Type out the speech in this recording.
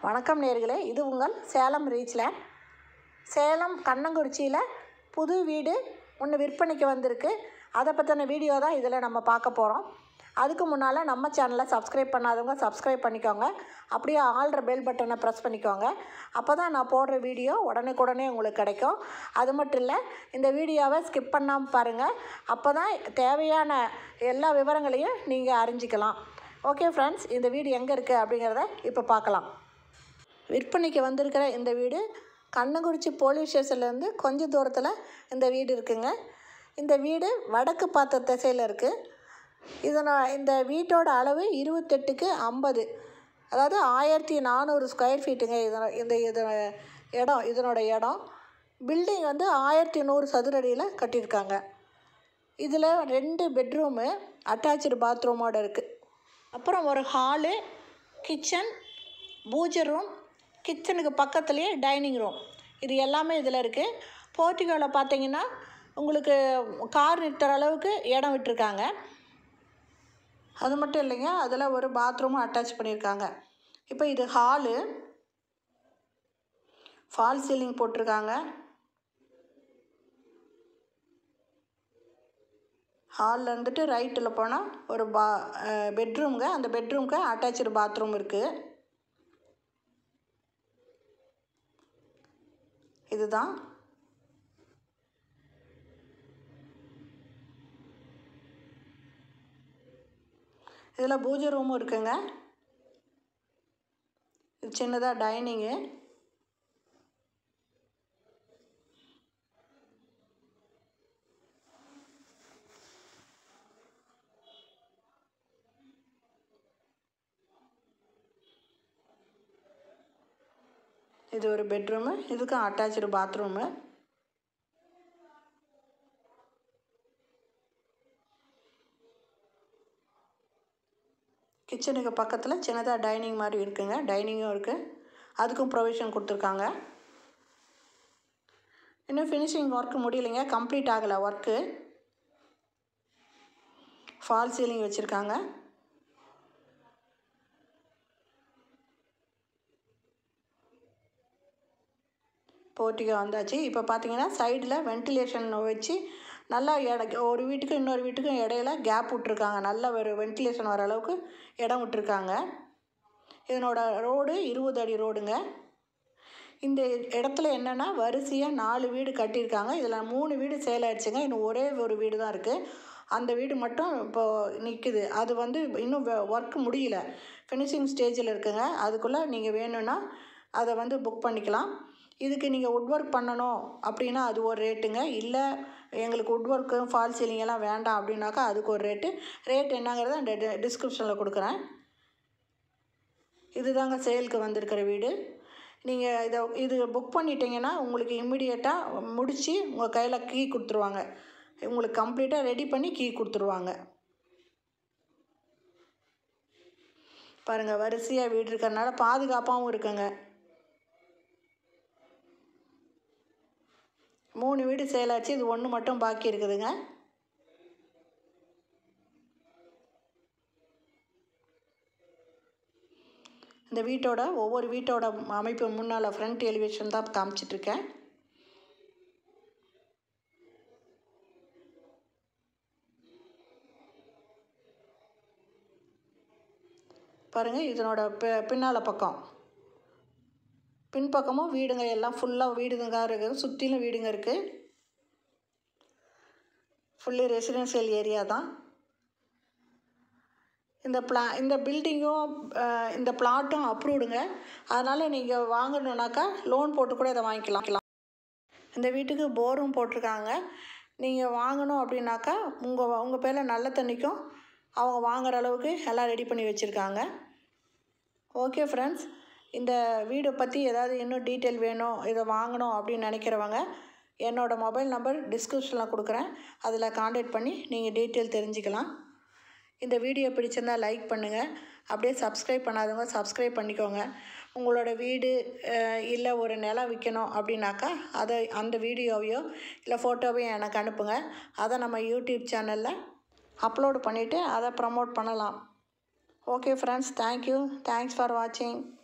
வணக்கம் நேயர்களே, இது உங்கள் சேலம் ரீச்லேண்ட். சேலம் கண்ணங்குறிச்சியில் புது வீடு ஒன்று விற்பனைக்கு வந்திருக்கு. அதை பற்றின வீடியோ தான் இதில் நம்ம பார்க்க போகிறோம். அதுக்கு முன்னால் நம்ம சேனலை சப்ஸ்கிரைப் பண்ணாதவங்க சப்ஸ்கிரைப் பண்ணிக்கோங்க. அப்படியே ஆல்ற பெல் பட்டனை ப்ரெஸ் பண்ணிக்கோங்க. அப்போ தான் நான் போடுற வீடியோ உடனுக்குடனே உங்களுக்கு கிடைக்கும். அது மட்டும் இல்லை, இந்த வீடியோவை ஸ்கிப் பண்ணாமல் பாருங்கள். அப்போ தான் தேவையான எல்லா விவரங்களையும் நீங்கள் அறிஞ்சிக்கலாம். ஓகே ஃப்ரெண்ட்ஸ், இந்த வீடு எங்கே இருக்குது அப்படிங்கிறத இப்போ பார்க்கலாம். விற்பனைக்கு வந்திருக்கிற இந்த வீடு கண்ணங்குறிச்சி போலீஸ் ஸ்டேஷன்லேருந்து கொஞ்சம் தூரத்தில் இந்த வீடு இருக்குங்க. இந்த வீடு வடக்கு பார்த்த திசையில் இருக்குது. இந்த வீட்டோட அளவு 28க்கு 50, அதாவது 1400 ஸ்கொயர் ஃபீட்டுங்க. இதனோட இடம் பில்டிங் வந்து 1100 சதுரடியில் கட்டியிருக்காங்க. இதில் 2 பெட்ரூமு அட்டாச்சு பாத்ரூமோடு இருக்குது. அப்புறம் ஒரு ஹாலு, கிச்சன், பூஜை ரூம், கிச்சனுக்கு பக்கத்துலேயே டைனிங் ரூம், இது எல்லாமே இதில் இருக்குது. போர்ட்டிகோவில் பார்த்தீங்கன்னா உங்களுக்கு கார் நிறுத்துற அளவுக்கு இடம் விட்டுருக்காங்க. அது மட்டும் இல்லைங்க, அதில் ஒரு பாத்ரூமும் அட்டாச் பண்ணியிருக்காங்க. இப்போ இது ஹாலு, ஃபால் சீலிங் போட்டிருக்காங்க. ஹாலில் இருந்துட்டு ரைட்டில் போனால் ஒரு பெட்ரூமுங்க. அந்த பெட்ரூமுக்கு அட்டாச்சு பாத்ரூம் இருக்குது. இதுதான் இதில் பூஜை ரூமும் இருக்குங்க. இது சின்னதாக டைனிங்கு. இது ஒரு பெட்ரூமு, இதுக்கும் அட்டாச்சு பாத்ரூமு. கிச்சனுக்கு பக்கத்தில் சின்னதாக டைனிங் மாதிரி இருக்குங்க. டைனிங்கும் இருக்குது, அதுக்கும் ப்ரொவிஷன் கொடுத்துருக்காங்க. இன்னும் ஃபினிஷிங் ஒர்க்கு முடியலைங்க, கம்ப்ளீட் ஆகலை ஒர்க்கு. ஃபால் சீலிங் வச்சுருக்காங்க. போர்ட்டிகோ வந்தாச்சு. இப்போ பார்த்தீங்கன்னா சைடில் வென்டிலேஷன் வச்சு நல்லா ஒரு வீட்டுக்கும் இன்னொரு வீட்டுக்கும் இடையில கேப் விட்ருக்காங்க. நல்ல ஒரு வென்டிலேஷன் வர அளவுக்கு இடம் விட்டுருக்காங்க. இதனோட ரோடு 20 அடி ரோடுங்க. இந்த இடத்துல என்னென்னா வரிசையாக 4 வீடு கட்டியிருக்காங்க. இதில் 3 வீடு சேல் ஆகிடுச்சுங்க. இன்னும் ஒரே ஒரு வீடு தான் இருக்குது. அந்த வீடு மட்டும் இப்போது நிற்குது. அது வந்து இன்னும் ஒர்க் முடியல, ஃபினிஷிங் ஸ்டேஜில் இருக்குங்க. அதுக்குள்ளே நீங்கள் வேணும்னா அதை வந்து புக் பண்ணிக்கலாம். இதுக்கு நீங்கள் வுட் ஒர்க் பண்ணணும் அப்படின்னா அது ஒரு ரேட்டுங்க. இல்லை எங்களுக்கு வுட் ஒர்க்கு ஃபால் சீலிங் எல்லாம் வேண்டாம் அப்படின்னாக்கா அதுக்கு ஒரு ரேட் என்னங்கிறத அந்த டிஸ்கிரிப்ஷனில் கொடுக்குறேன். இதுதாங்க சேலுக்கு வந்திருக்கிற வீடு. நீங்கள் இது புக் பண்ணிட்டீங்கன்னா உங்களுக்கு இம்மிடியேட்டாக முடித்து உங்கள் கையில் கீ கொடுத்துருவாங்க. உங்களுக்கு கம்ப்ளீட்டாக ரெடி பண்ணி கீ கொடுத்துருவாங்க. பாருங்கள், வரிசையாக வீடு இருக்கிறதுனால பாதுகாப்பாகவும் இருக்குங்க. 3 வீடு சேலாச்சு, இது 1 மட்டும் பாக்கி இருக்குதுங்க. இந்த வீட்டோட ஒவ்வொரு வீட்டோட அமைப்பு முன்னால் ஃப்ரண்ட் எலிவேஷன் தான் காமிச்சிட்ருக்கேன். பாருங்கள், இதனோட பின்னால் பக்கம் பின்பக்கமும் வீடுங்க, எல்லாம் ஃபுல்லாக வீடுங்க இருக்குது. சுற்றிலும் வீடுங்க இருக்குது. ஃபுல்லி ரெசிடென்ஷியல் ஏரியா தான். இந்த பில்டிங்கும் இந்த பிளாட்டும் அப்ரூவ்டுங்க. அதனால் நீங்கள் வாங்கணுன்னாக்கா லோன் போட்டு கூட இதை வாங்கிக்கலாம். இந்த வீட்டுக்கு போரும் போட்டிருக்காங்க. நீங்கள் வாங்கணும் அப்படின்னாக்கா உங்கள் பேரில் நல்ல தண்ணிக்கும் அவங்க வாங்குகிற அளவுக்கு எல்லாம் ரெடி பண்ணி வச்சுருக்காங்க. ஓகே ஃப்ரெண்ட்ஸ், இந்த வீடை பற்றி ஏதாவது இன்னும் டீட்டெயில் வேணும், இதை வாங்கணும் அப்படின்னு நினைக்கிறவங்க என்னோடய மொபைல் நம்பர் டிஸ்கிரிப்ஷனில் கொடுக்குறேன். அதில் கான்டாக்ட் பண்ணி நீங்கள் டீட்டெயில் தெரிஞ்சுக்கலாம். இந்த வீடியோ பிடிச்சிருந்தால் லைக் பண்ணுங்கள். அப்படியே சப்ஸ்கிரைப் பண்ணாதவங்க சப்ஸ்கிரைப் பண்ணிக்கோங்க. உங்களோட வீடு இல்லை ஒரு நிலம் விற்கணும் அப்படின்னாக்கா அந்த வீடியோவையோ இல்லை ஃபோட்டோவையோ எனக்கு அனுப்புங்க. அதை நம்ம யூடியூப் சேனலில் அப்லோடு பண்ணிவிட்டு அதை ப்ரமோட் பண்ணலாம். Okay friends, thank you. Thanks for watching.